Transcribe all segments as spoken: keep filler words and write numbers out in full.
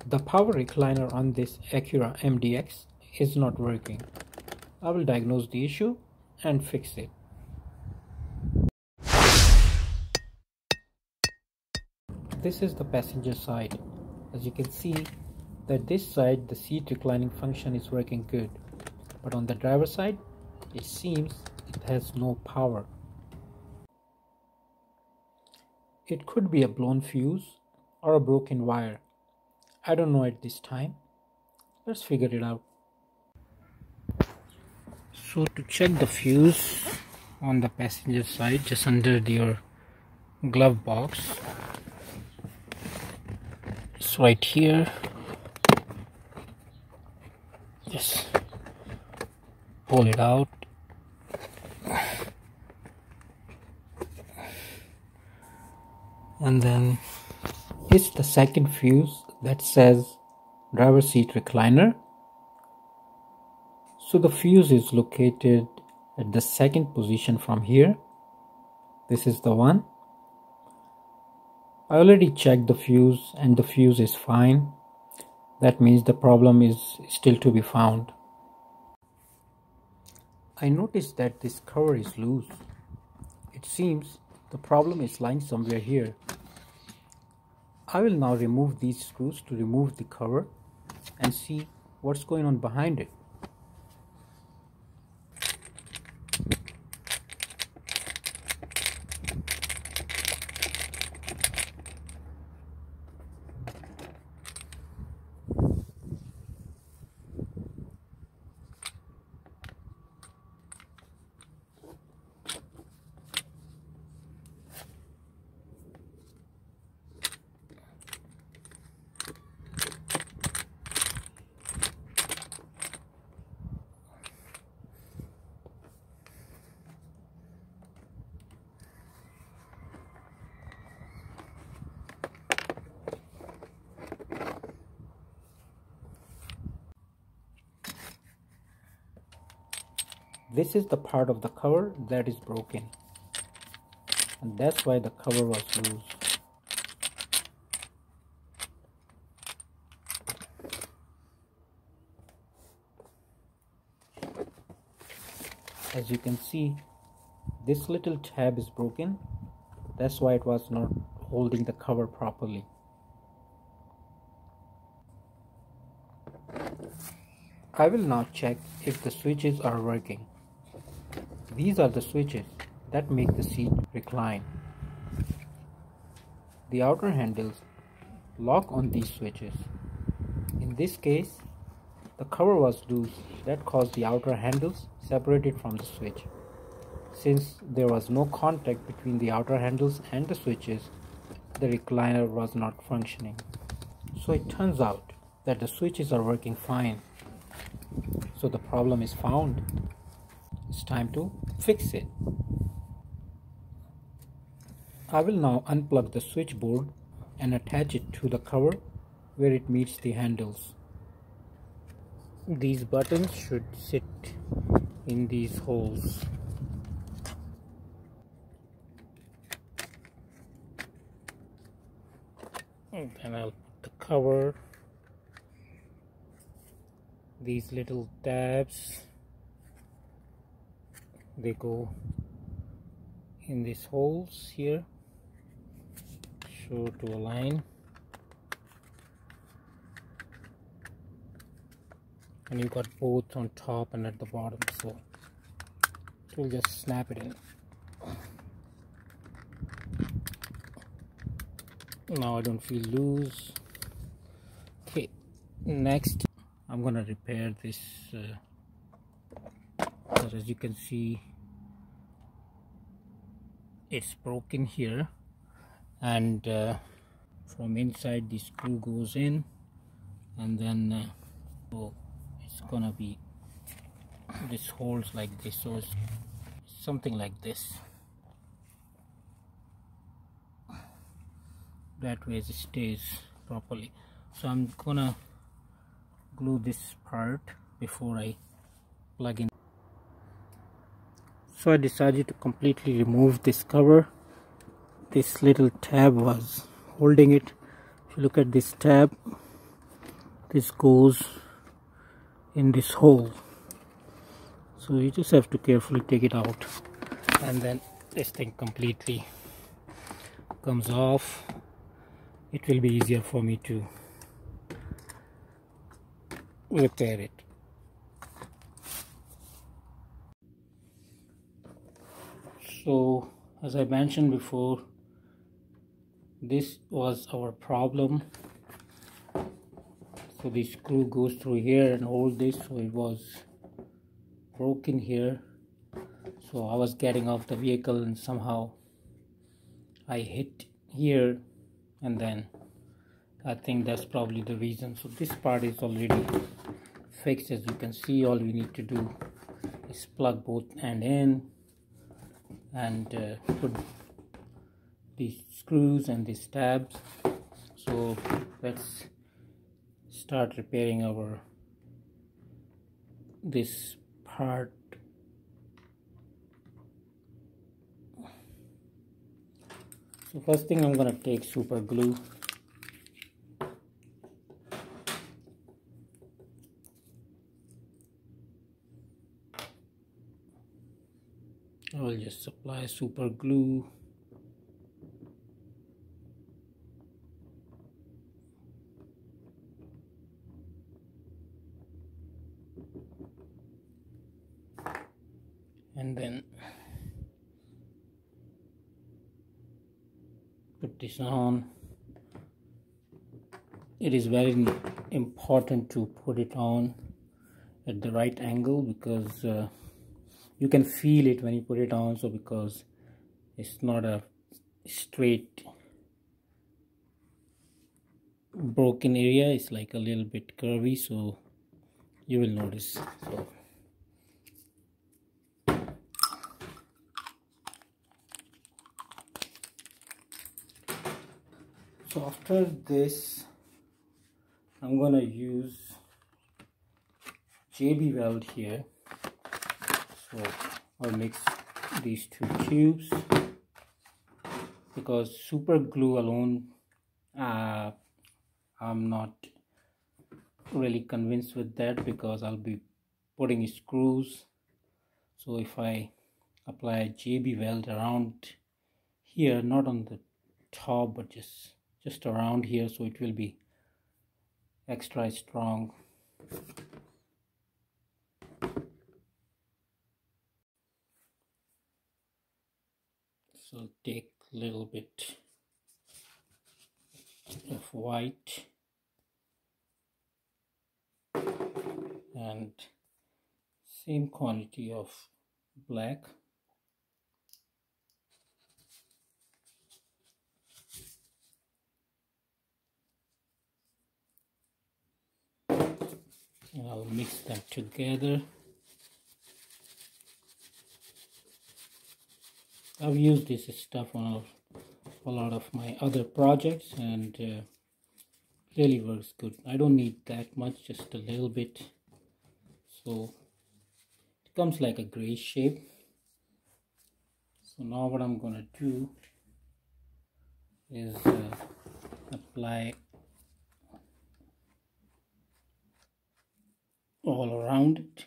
The power recliner on this Acura M D X is not working. I will diagnose the issue and fix it. This is the passenger side. As you can see that this side the seat reclining function is working good, but on the driver side it seems it has no power. It could be a blown fuse or a broken wire. I don't know at this time. Let's figure it out. So to check the fuse on the passenger side, just under your glove box, it's right here. Just pull it out. And then it's the second fuse that says driver seat recliner. So the fuse is located at the second position from here. This is the one. I already checked the fuse and the fuse is fine. That means the problem is still to be found. I noticed that this cover is loose. It seems the problem is lying somewhere here. I will now remove these screws to remove the cover and see what's going on behind it. This is the part of the cover that is broken, and that's why the cover was loose. As you can see, this little tab is broken. That's why it was not holding the cover properly. I will now check if the switches are working. These are the switches that make the seat recline. The outer handles lock on these switches. In this case, the cover was loose. That caused the outer handles separated from the switch. Since there was no contact between the outer handles and the switches, the recliner was not functioning. So it turns out that the switches are working fine. So the problem is found. It's time to fix it. I will now unplug the switchboard and attach it to the cover where it meets the handles. These buttons should sit in these holes. And then I'll put the cover. These little tabs, they go in these holes here, sure to align, and you got both on top and at the bottom, so we'll just snap it in. Now I don't feel loose. Okay, next I'm gonna repair this, uh, but as you can see it's broken here, and uh, from inside the screw goes in, and then uh, so it's gonna be this holes like this, so it's something like this. That way it stays properly. So I'm gonna glue this part before I plug in. So I decided to completely remove this cover. This little tab was holding it. If you look at this tab, this goes in this hole, so you just have to carefully take it out, and then this thing completely comes off. It will be easier for me to repair it. So as I mentioned before, this was our problem. So the screw goes through here and hold this, so it was broken here. So I was getting off the vehicle and somehow I hit here, and then I think that's probably the reason. So this part is already fixed. As you can see, all we need to do is plug both end in and uh, put these screws and these tabs. So let's start repairing our this part. So first thing, I'm gonna take super glue. I'll just apply super glue. And then put this on. It is very important to put it on at the right angle, because uh, you can feel it when you put it on. So because it's not a straight broken area, it's like a little bit curvy, so you will notice. So So after this, I'm gonna use J B weld here. So I'll mix these two tubes, because super glue alone, uh, I'm not really convinced with that, because I'll be putting screws. So if I apply J B weld around here, not on the top but just just around here, so it will be extra strong. So take a little bit of white and same quantity of black. And I'll mix them together. I've used this stuff on a lot of my other projects, and uh, really works good. I don't need that much, just a little bit. So it comes like a gray shape. So now what I'm gonna do is uh, apply all around it.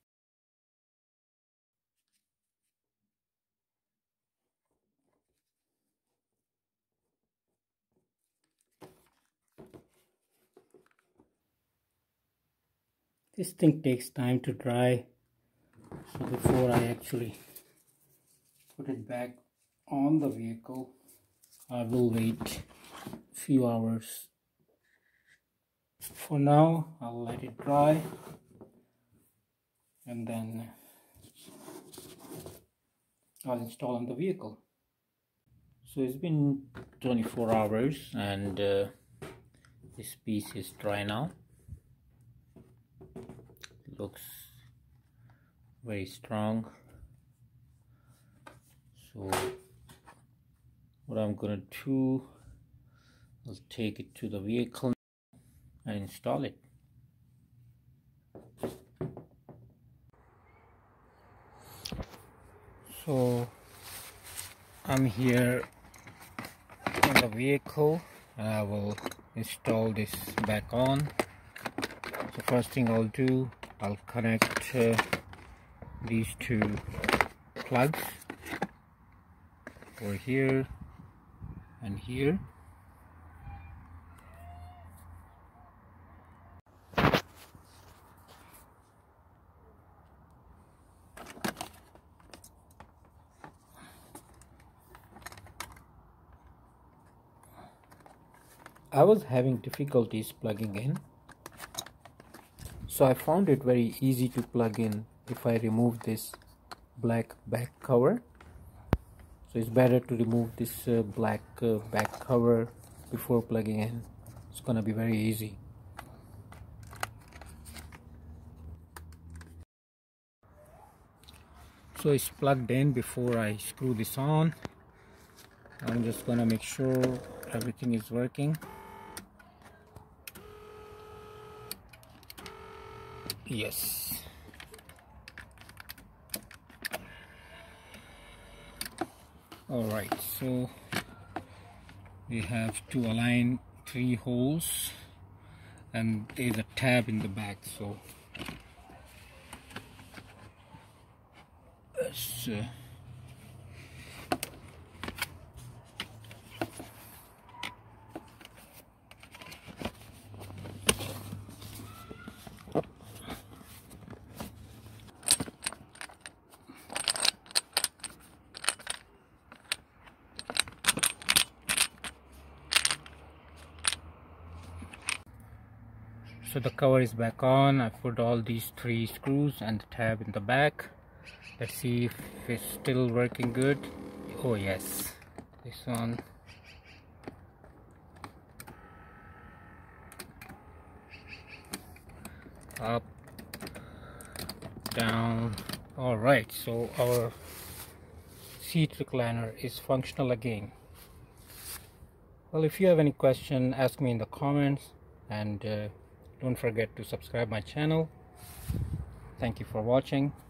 This thing takes time to dry, so before I actually put it back on the vehicle, I will wait a few hours. For now, I'll let it dry, and then I'll install on the vehicle. So it's been twenty-four hours, and uh, this piece is dry now. Looks very strong. So what I'm gonna do, I'll take it to the vehicle and install it. So I'm here in the vehicle, and I will install this back on. So first thing I'll do, I'll connect uh, these two plugs over here and here. I was having difficulties plugging in, so I found it very easy to plug in if I remove this black back cover. So it's better to remove this uh, black uh, back cover before plugging in. It's gonna be very easy. So it's plugged in. Before I screw this on, I'm just gonna make sure everything is working. Yes. All right, so we have to align three holes and there's a tab in the back, so let's uh, so the cover is back on. I put all these three screws and the tab in the back. Let's see if it's still working good. Oh yes, this one. Up, down. All right, so our seat recliner is functional again. Well, if you have any question, ask me in the comments, and uh, don't forget to subscribe my channel. Thank you for watching.